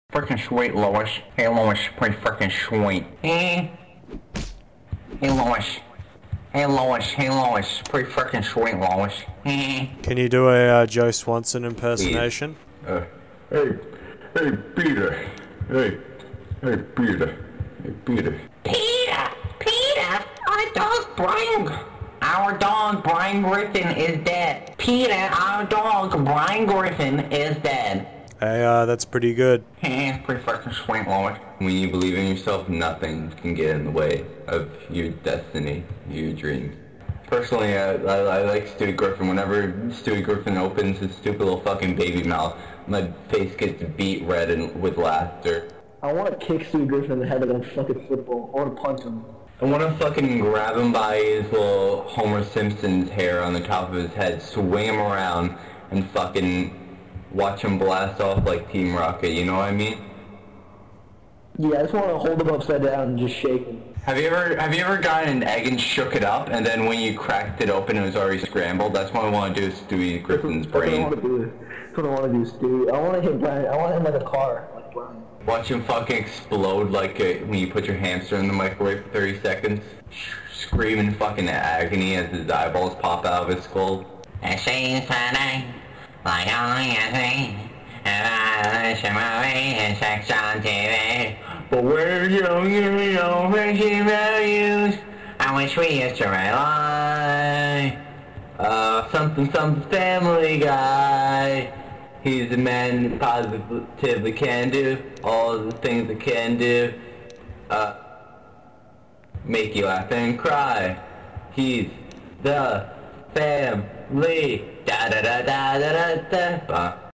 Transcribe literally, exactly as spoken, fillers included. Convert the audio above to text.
Freaking sweet, Lois. Hey, Lois, pretty freaking sweet. Hey. Hey, Lois. Hey, Lois. Hey, Lois. Pretty freaking sweet, Lois. Hey. Can you do a uh, Joe Swanson impersonation? Uh, hey, hey, Peter. Hey, hey, Peter. Hey, Peter. Peter! Peter! Our dog Brian... Our dog Brian Griffin is dead. Peter, our dog Brian Griffin is dead. Hey, uh, that's pretty good. Hey, pretty fucking sweet, Lois. When you believe in yourself, nothing can get in the way of your destiny, your dreams. Personally, I, I, I like Stewie Griffin. Whenever Stewie Griffin opens his stupid little fucking baby mouth, my face gets beat red and with laughter. I want to kick Stewie Griffin in the head with a fucking football. I want to punch him. I want to fucking grab him by his little Homer Simpson's hair on the top of his head, swing him around, and fucking watch him blast off like Team Rocket, you know what I mean? Yeah, I just want to hold him upside down and just shake him. Have you ever have you ever gotten an egg and shook it up, and then when you cracked it open it was already scrambled? That's what I want to do with Stewie Griffin's brain. That's what I want to do. That's what I want to do, Stewie. I want to hit Brian. I want him like a car, like Brian. Watch him fucking explode like a, when you put your hamster in the microwave for thirty seconds. Scream in fucking agony as his eyeballs pop out of his skull. It seems today, like only a thing, and I wish movie and sex on T V. But we're young and we don't appreciate values. I wish we used to rely. Uh, something something Family Guy. He's a man that positively can do all the things that can do. Uh, make you laugh and cry. He's the family. Da da da da da da da.